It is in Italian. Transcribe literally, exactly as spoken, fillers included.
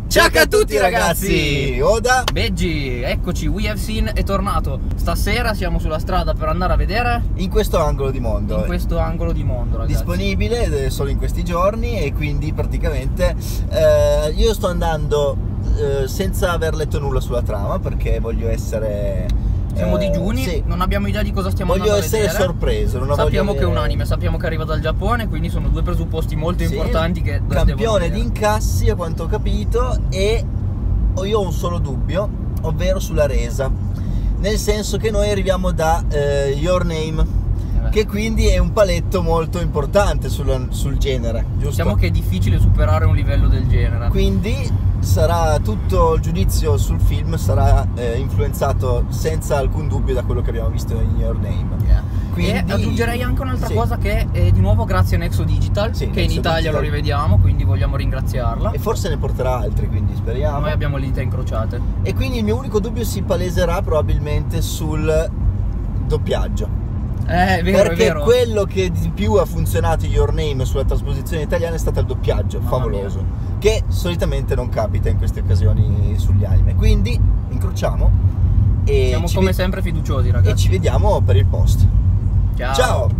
Ciao a tutti ragazzi! Oda Beggi, eccoci, We Have Seen è tornato. Stasera siamo sulla strada per andare a vedere in questo angolo di mondo. In questo angolo di mondo, ragazzi. Disponibile solo in questi giorni e quindi praticamente eh, io sto andando eh, senza aver letto nulla sulla trama perché voglio essere... Siamo eh, digiuni, sì. Non abbiamo idea di cosa stiamo voglio andando a vedere. Voglio essere sorpreso. Non sappiamo voglio che è un avere... anime, sappiamo che arriva dal Giappone, quindi sono due presupposti molto sì, importanti che campione di incassi a quanto ho capito, e io ho un solo dubbio, ovvero sulla resa, nel senso che noi arriviamo da eh, Your Name, eh che quindi è un paletto molto importante sul, sul genere, giusto? Diciamo che è difficile superare un livello del genere, quindi sarà tutto il giudizio sul film sarà eh, influenzato senza alcun dubbio da quello che abbiamo visto in Your Name. Yeah. Quindi, e aggiungerei anche un'altra sì. cosa, che è di nuovo grazie a Nexo Digital, sì, che Nexo in Italia Digital. Lo rivediamo, quindi vogliamo ringraziarla. E forse ne porterà altri, quindi speriamo. Noi abbiamo le dita incrociate. E quindi il mio unico dubbio si paleserà probabilmente sul doppiaggio. Eh, è vero, perché è vero. quello che di più ha funzionato in Your Name sulla trasposizione italiana è stato il doppiaggio, Mamma favoloso mia. Che solitamente non capita in queste occasioni sugli anime. Quindi incrociamo e siamo come sempre fiduciosi, ragazzi. E ci vediamo per il post. Ciao, Ciao.